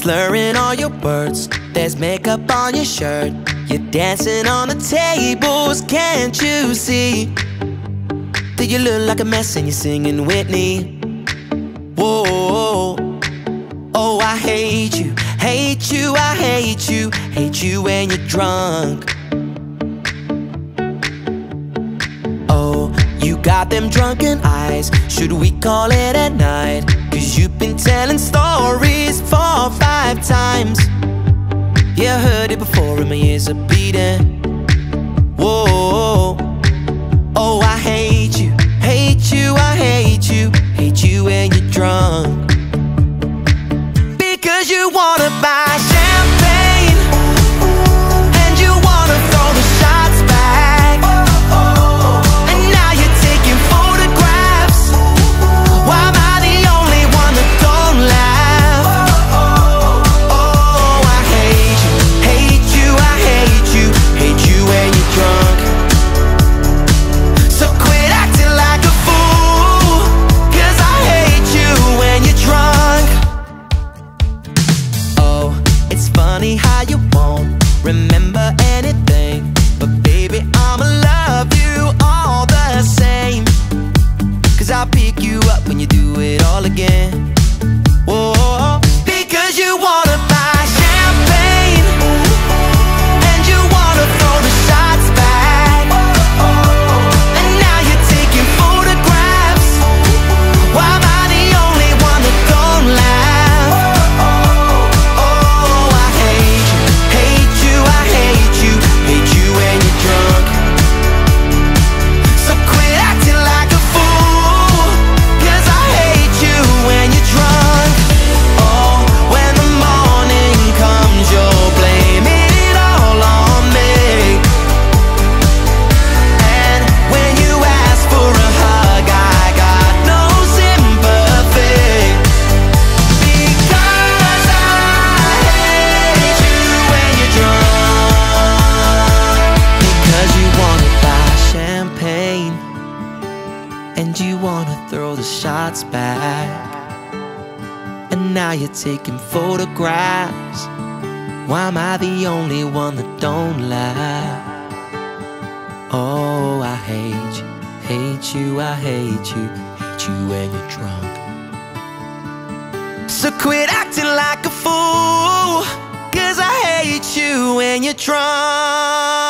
slurring all your words. There's makeup on your shirt. You're dancing on the tables, can't you see? That you look like a mess and you're singing Whitney. Whoa, oh, I hate you, hate you, I hate you, hate you when you're drunk. Oh, you got them drunken eyes, should we call it a night? Cause you've been telling stories 4 or 5 times. Yeah, I heard it before and my ears are bleeding. Whoa, oh, I hate you, hate you, I hate you, hate you when you're drunk. Because you wanna buy champagne and you wanna throw the shots back, and now you're taking photographs. Why am I the only one that don't laugh? Oh, I hate you, hate you, I hate you, hate you when you're drunk. So quit acting like a fool, cause I hate you when you're drunk. Oh, it's funny how you won't remember anything, but baby, I'ma love you all the same. Cause I'll pick you up when you do it all again. Whoa, because you wanna buy champagne and you wanna throw the shots back, and now you're taking photographs. Why am I the only one that don't laugh? Oh, I hate you, hate you, I hate you, hate you when you're drunk. So quit acting like a fool, cause I hate you when you're drunk. Oh, when the morning comes, you'll blame it all on me. And when you ask for a hug, I got no sympathy. Because I hate you when you're drunk. Because you wanna buy champagne and you wanna throw the shots back, and now you're taking photographs. Why am I the only one that don't laugh? Oh, I hate you, hate you, I hate you, hate you when you're drunk. So quit acting like a fool, cause I hate you when you're drunk.